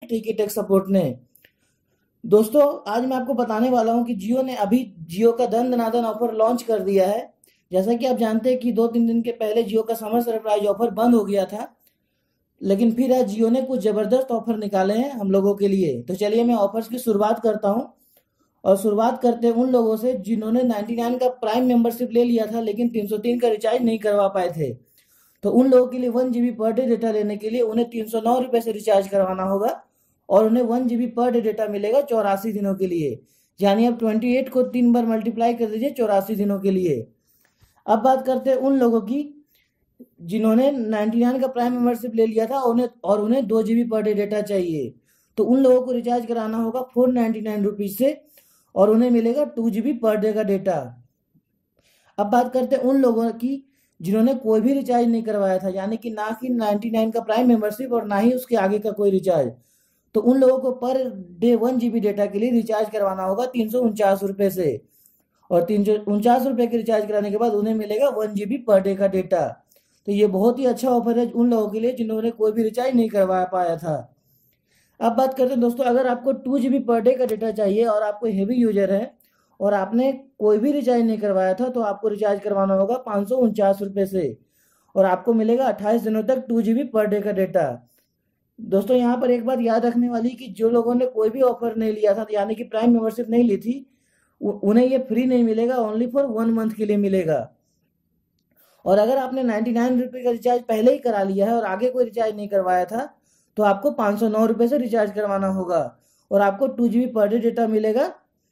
टिकी tech support ने। दोस्तों आज मैं आपको बताने वाला हूं कि जियो ने अभी जियो का धन धनाधन ऑफर लॉन्च कर दिया है। जैसा कि आप जानते हैं कि 2-3 दिन के पहले जियो का समर सरप्राइज ऑफर बंद हो गया था, लेकिन फिर आज जियो ने कुछ ज़बरदस्त ऑफर निकाले हैं हम लोगों के लिए। तो चलिए मैं ऑफर्स की शुरुआत करता हूं, और शुरुआत करते हैं उन लोगों से जिन्होंने 99 का प्राइम मेंबरशिप ले लिया था लेकिन 303 का रिचार्ज नहीं करवा पाए थे। तो उन लोगों के लिए 1 GB पर डे डेटा लेने के लिए उन्हें 309 रुपये से रिचार्ज करवाना होगा, और उन्हें 1 GB पर डे डेटा मिलेगा 84 दिनों के लिए। यानी अब 28 को 3 बार मल्टीप्लाई कर दीजिए 84 दिनों के लिए। अब बात करते हैं उन लोगों की जिन्होंने 99 का प्राइम मेंबरशिप ले लिया था उन्हें 2 GB पर डे डेटा चाहिए। तो उन लोगों को रिचार्ज कराना होगा 499 रुपीज़ से, और उन्हें मिलेगा 2 GB पर डे का डेटा। अब बात करते हैं उन लोगों की जिन्होंने कोई भी रिचार्ज नहीं करवाया था, यानी कि ना कि 99 का प्राइम मेंबरशिप और ना ही उसके आगे का कोई रिचार्ज। तो उन लोगों को पर डे 1 GB डेटा के लिए रिचार्ज करवाना होगा 349 रुपये से, और 349 रुपये के रिचार्ज कराने के बाद उन्हें मिलेगा 1 GB पर डे का डेटा। तो ये बहुत ही अच्छा ऑफर है उन लोगों के लिए जिन्होंने कोई भी रिचार्ज नहीं करवा पाया था। अब बात करते हैं दोस्तों, अगर आपको 2 GB पर डे का डेटा चाहिए और आप कोई हेवी यूजर है और आपने कोई भी रिचार्ज नहीं करवाया था, तो आपको रिचार्ज करवाना होगा 549 रुपये से, और आपको मिलेगा 28 दिनों तक 2 GB पर डे का डेटा। दोस्तों यहाँ पर एक बात याद रखने वाली कि जो लोगों ने कोई भी ऑफर नहीं लिया था, यानी कि प्राइम मेंबरशिप नहीं ली थी, उन्हें ये फ्री नहीं मिलेगा, ओनली फॉर 1 मंथ के लिए मिलेगा। और अगर आपने 99 रुपये का रिचार्ज पहले ही करा लिया है और आगे कोई रिचार्ज नहीं करवाया था, तो आपको 509 रुपये से रिचार्ज करवाना होगा, और आपको 2 GB पर डे डेटा मिलेगा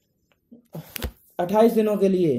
28 दिनों के लिए।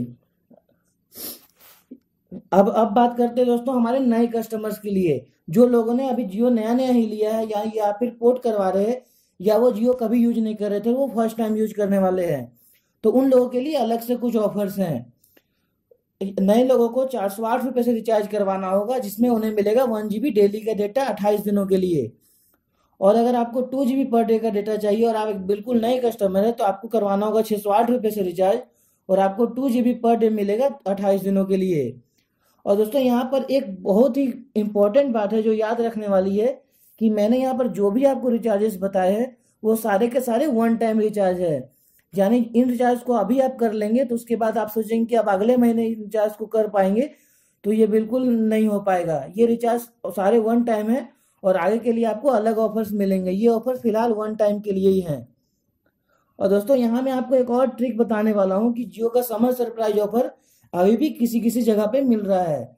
अब बात करते हैं दोस्तों हमारे नए कस्टमर्स के लिए, जो लोगों ने अभी जियो नया नया ही लिया है या फिर पोर्ट करवा रहे हैं, या वो जियो कभी यूज नहीं कर रहे थे, वो फर्स्ट टाइम यूज करने वाले हैं। तो उन लोगों के लिए अलग से कुछ ऑफर्स हैं। नए लोगों को 408 रुपये से रिचार्ज करवाना होगा, जिसमें उन्हें मिलेगा 1 GB डेली का डेटा 28 दिनों के लिए। और अगर आपको 2 GB पर डे का डेटा चाहिए और आप एक बिल्कुल नए कस्टमर है, तो आपको करवाना होगा 608 रुपये से रिचार्ज, और आपको 2 GB पर डे मिलेगा 28 दिनों के लिए। और दोस्तों यहाँ पर एक बहुत ही इंपॉर्टेंट बात है जो याद रखने वाली है, कि मैंने यहाँ पर जो भी आपको रिचार्जेस बताए हैं वो सारे के सारे 1 टाइम रिचार्ज है। यानी इन रिचार्ज को अभी आप कर लेंगे तो उसके बाद आप सोचेंगे कि आप अगले महीने इन रिचार्ज को कर पाएंगे, तो ये बिल्कुल नहीं हो पाएगा। ये रिचार्ज सारे 1 टाइम है, और आगे के लिए आपको अलग ऑफर्स मिलेंगे। ये ऑफर फिलहाल 1 टाइम के लिए ही हैं। और दोस्तों यहाँ मैं आपको एक और ट्रिक बताने वाला हूँ कि जियो का समर सरप्राइज ऑफर अभी भी किसी किसी जगह पे मिल रहा है।